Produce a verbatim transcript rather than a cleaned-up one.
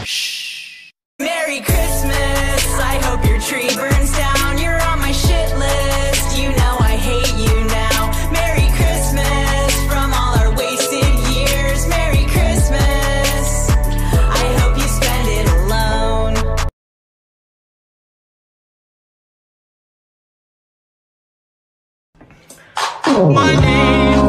Shh. Merry Christmas, I hope your tree burns down. You're on my shit list, you know I hate you now. Merry Christmas from all our wasted years. Merry Christmas, I hope you spend it alone. My name